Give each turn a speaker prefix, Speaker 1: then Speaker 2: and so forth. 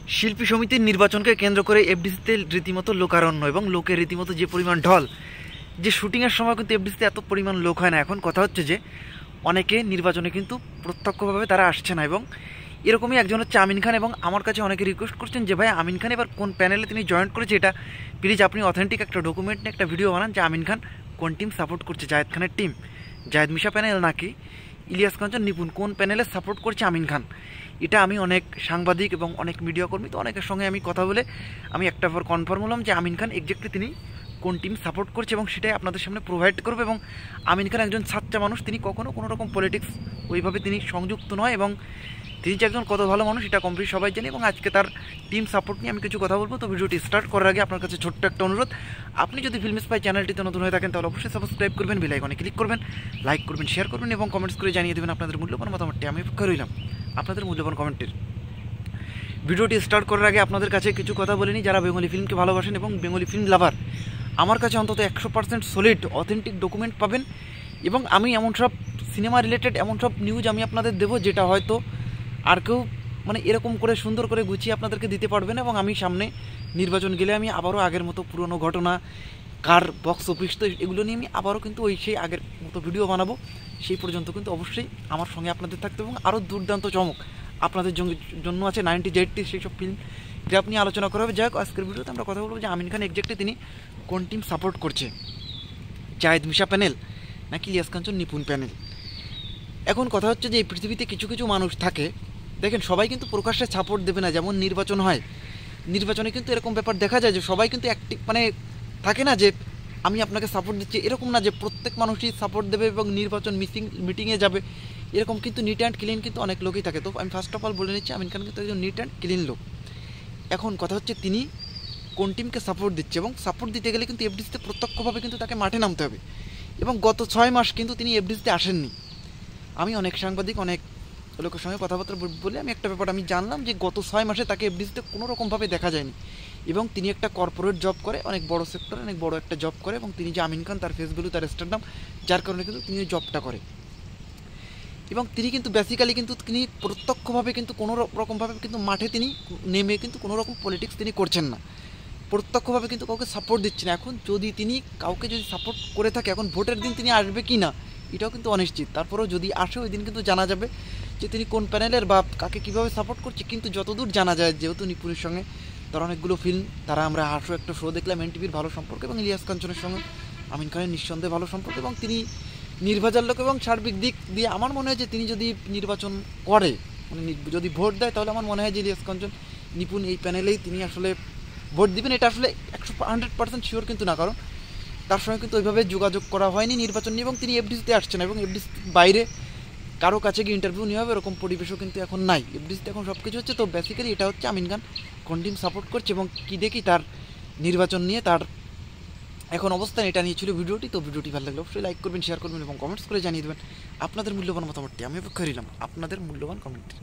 Speaker 1: শিল্পী সমিতির নির্বাচনকে কেন্দ্র করে এফডিসিতে রীতিমতো লোকারণ্য এবং লোকের রীতিমতো যে পরিমাণ ঢল, যে শুটিংয়ের সময় কিন্তু এফডিসিতে এত পরিমাণ লোক হয় না। এখন কথা হচ্ছে যে অনেকে নির্বাচনে কিন্তু প্রত্যক্ষভাবে তারা আসছে না, এবং এরকমই একজন হচ্ছে আমিন খান। এবং আমার কাছে অনেকে রিকোয়েস্ট করছেন যে ভাই আমিন খান এবার কোন প্যানেলে তিনি জয়েন করেছে, এটা প্লিজ আপনি অথেন্টিক একটা ডকুমেন্ট নিয়ে একটা ভিডিও বানান যে আমিন খান কোন টিম সাপোর্ট করছে, জায়েদ খানের টিম, জায়েদ মিশা প্যানেল নাকি ইলিয়াস কাঞ্চন নিপুণ, কোন প্যানেলে সাপোর্ট করছে আমিন খান। এটা আমি অনেক সাংবাদিক এবং অনেক মিডিয়া কর্মী, তো অনেকের সঙ্গে আমি কথা বলে আমি একটা পর কনফার্ম হলাম যে আমিন খান এক্স্যাক্টলি তিনি কোন টিম সাপোর্ট করছে, এবং সেটাই আপনাদের সামনে প্রোভাইড করবে। এবং আমিন খান একজন সাচ্চা মানুষ, তিনি কখনো কোনো রকম পলিটিক্স ওইভাবে তিনি সংযুক্ত নয়, এবং তিনি যে একজন কত ভালো মানুষ এটা কমপ্লিট সবাই জানি। এবং আজকে তার টিম সাপোর্ট নিয়ে আমি কিছু কথা বলবো। তো ভিডিওটি স্টার্ট করার আগে আপনার কাছে ছোট্ট একটা অনুরোধ, আপনি যদি ফিল্ম স্পাই চ্যানেলটিতে নতুন হয়ে থাকেন তাহলে অবশ্যই সাবস্ক্রাইব করবেন, বেল আইকনে ক্লিক করবেন, লাইক করবেন, শেয়ার করবেন এবং কমেন্টস করে জানিয়ে দেবেন আপনাদের মূল্যবান মতামতটি। আমি অপেক্ষা রইলাম আপনাদের মূল্যবান কমেন্টের। ভিডিওটি স্টার্ট করার আগে আপনাদের কাছে কিছু কথা বলে নিই। যারা বেঙ্গলি ফিল্মকে ভালোবাসেন এবং বেঙ্গলি ফিল্ম লাভার, আমার কাছে অন্তত 100% সলিড অথেন্টিক ডকুমেন্ট পাবেন। এবং আমি এমন সব সিনেমা রিলেটেড এমন সব নিউজ আমি আপনাদের দেবো যেটা হয়তো আর কেউ মানে এরকম করে সুন্দর করে গুছিয়ে আপনাদেরকে দিতে পারবে না। এবং আমি সামনে নির্বাচন গেলে আমি আবারও আগের মতো পুরনো ঘটনা, কার বক্স অফিস, তো এগুলো নিয়ে আমি আবারও কিন্তু সেই আগের মতো ভিডিও বানাবো। সেই পর্যন্ত কিন্তু অবশ্যই আমার সঙ্গে আপনাদের থাকতে, এবং আরও দুর্দান্ত চমক আপনাদের জন্য আছে 90s 80s সেই সব ফিল্ম যা আপনি আলোচনা করা হবে। যাই হোক, আজকের ভিডিওতে আমরা কথা বলবো যে আমিন খান এক্স্যাক্টলি তিনি কোন টিম সাপোর্ট করছে, জায়েদ মিশা প্যানেল নাকি ইলিয়াস কাঞ্চন নিপুণ প্যানেল। এখন কথা হচ্ছে যে এই পৃথিবীতে কিছু কিছু মানুষ থাকে, দেখেন সবাই কিন্তু প্রকাশ্যে সাপোর্ট দেবে না। যেমন নির্বাচন হয়, নির্বাচনে কিন্তু এরকম ব্যাপার দেখা যায় যে সবাই কিন্তু অ্যাক্টিভ মানে থাকে না যে আমি আপনাকে সাপোর্ট দিচ্ছি, এরকম না যে প্রত্যেক মানুষই সাপোর্ট দেবে এবং নির্বাচন মিটিংয়ে যাবে, এরকম কিন্তু নিট অ্যান্ড ক্লিন কিন্তু অনেক লোকই থাকে। তো আমি ফার্স্ট অফ অল বলে নিচ্ছি আমিন খান কিন্তু একজন নিট অ্যান্ড ক্লিন লোক। এখন কথা হচ্ছে তিনি কোন টিমকে সাপোর্ট দিচ্ছে, এবং সাপোর্ট দিতে গেলে কিন্তু এফডিসিতে প্রত্যক্ষভাবে কিন্তু তাকে মাঠে নামতে হবে। এবং গত 6 মাস কিন্তু তিনি এফডিসিতে আসেননি। আমি অনেক সাংবাদিক অনেক লোকের সঙ্গে কথাবার্তা বলে আমি একটা ব্যাপার আমি জানলাম যে গত 6 মাসে তাকে এফডিসিতে কোনো রকমভাবে দেখা যায়নি। এবং তিনি একটা কর্পোরেট জব করে, অনেক বড় সেক্টরে অনেক বড় একটা জব করে, এবং তিনি যে আমিন খান তার ফেস ভ্যালু তার স্ট্যান্ডার্ড, যার কারণে কিন্তু তিনি জবটা করে। এবং তিনি কিন্তু বেসিক্যালি কিন্তু তিনি প্রত্যক্ষভাবে কিন্তু কোনো রকমভাবে কিন্তু মাঠে তিনি নেমে কিন্তু কোনো রকম পলিটিক্স তিনি করছেন না, প্রত্যক্ষভাবে কিন্তু কাউকে সাপোর্ট দিচ্ছেন। এখন যদি তিনি কাউকে যদি সাপোর্ট করে থাকে, এখন ভোটের দিন তিনি আসবে কি না এটাও কিন্তু অনিশ্চিত। তারপরেও যদি আসে ওই দিন কিন্তু জানা যাবে যে তিনি কোন প্যানেলের বা কাকে কীভাবে সাপোর্ট করছে। কিন্তু যতদূর জানা যায়, যেহেতু নিপুণের সঙ্গে তার অনেকগুলো ফিল্ম, তারা আমরা হাসো একটা শো দেখলাম এনটিভির ভালো সম্পর্ক, এবং ইলিয়াস কাঞ্চনের সঙ্গে আমিন খানের নিঃসন্দেহে ভালো সম্পর্ক, এবং তিনি নির্ভেজাল লোক। এবং সার্বিক দিক দিয়ে আমার মনে হয় যে তিনি যদি নির্বাচন করে, মানে যদি ভোট দেয়, তাহলে আমার মনে হয় যে ইলিয়াস কাঞ্চন নিপুণ এই প্যানেলেই তিনি আসলে ভোট দিবেন। এটা আসলে 100% শিওর কিন্তু না, কারণ তার সঙ্গে কিন্তু ওইভাবে যোগাযোগ করা হয়নি নির্বাচন নিয়ে, এবং তিনি এফডিসিতে আসছেন, এবং এফডিসির বাইরে কারো কাছে গিয়ে ইন্টারভিউ নেওয়া হবে এরকম পরিবেশও কিন্তু এখন নাই। এফডিসিতে এখন সব কিছু হচ্ছে। তো বেসিক্যালি এটা হচ্ছে আমিন খান কোন টিম সাপোর্ট করছে এবং কী দেখি তার নির্বাচন নিয়ে তার এখন অবস্থান, এটা নিয়ে ছিল ভিডিওটি। তো ভিডিওটি ভালো লাগলে অবশ্যই লাইক করবেন, শেয়ার করবেন এবং কমেন্টস করে জানিয়ে দেবেন আপনাদের মূল্যবান মতামতটি। আমি অপেক্ষা রইলাম আপনাদের মূল্যবান কমেন্ট।